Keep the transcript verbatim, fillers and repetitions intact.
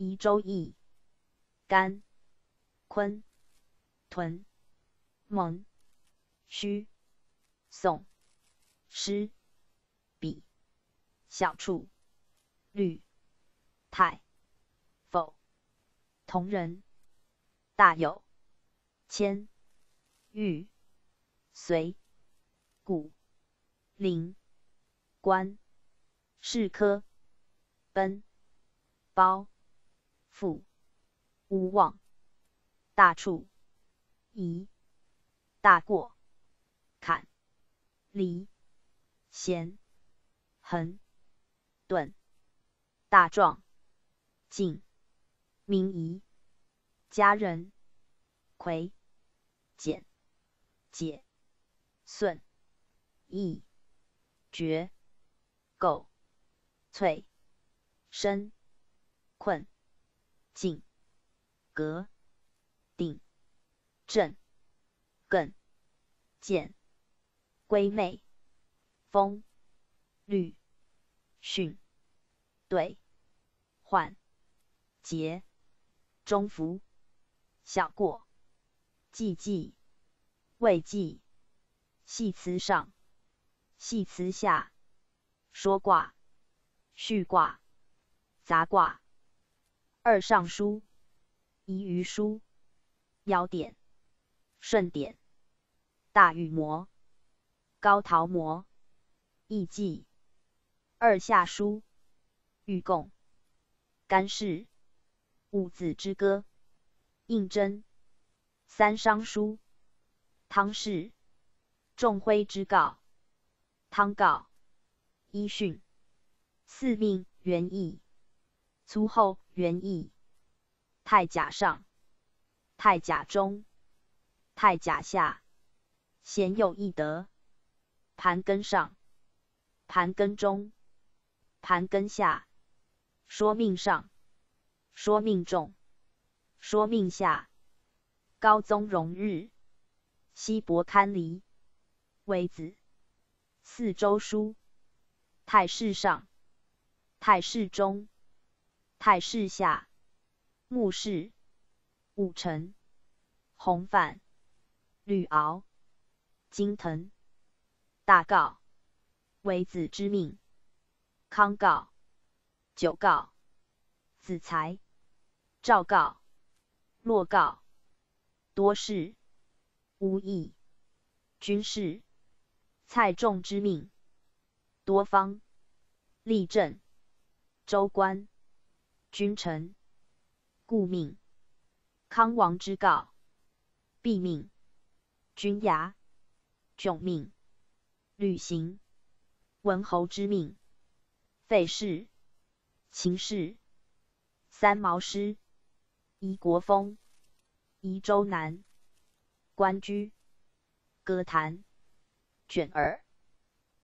宜州邑、甘、昆、屯、蒙、须、宋、师、比、小处、律、太、否、同人、大有、迁、豫、随、故、临、关、士科、奔、包、复、无望、大处、夷、大过、坎、离、咸、衡、顿、大壮、晋、明夷、家人、魁、简、解、顺、义、决、构、萃、申、困、进、革、定、正、艮、建、归妹、风、律、训、对、换、节、中孚、小过、季季、未季、系辞上、系辞下、说卦、序卦、杂卦、二尚书、宜余书、爻典、顺典、大禹谟、高陶谟、易记、二夏书、禹贡、干氏、戊子之歌、胤禛、三商书、汤氏、仲徽之告、汤告、伊训、四命元义、粗后元义、太甲上、太甲中、太甲下、贤有懿德、盘庚上、盘庚中、盘庚下、说命上、说命中、说命下、高宗荣日、西伯堪离、微子、四周书、太史上、太史中、太史下、目视、武臣、洪范、吕敖、金腾、大告、微子之命、康告、九告、子才、赵告、骆告、多士、无益、军事、蔡仲之命、多方、立正、州官、君臣、故命、康王之告、毙命、君衙、迥命、履行、文侯之命、费事、秦氏、三毛师、夷国封、夷州南、关雎、歌坛、卷耳。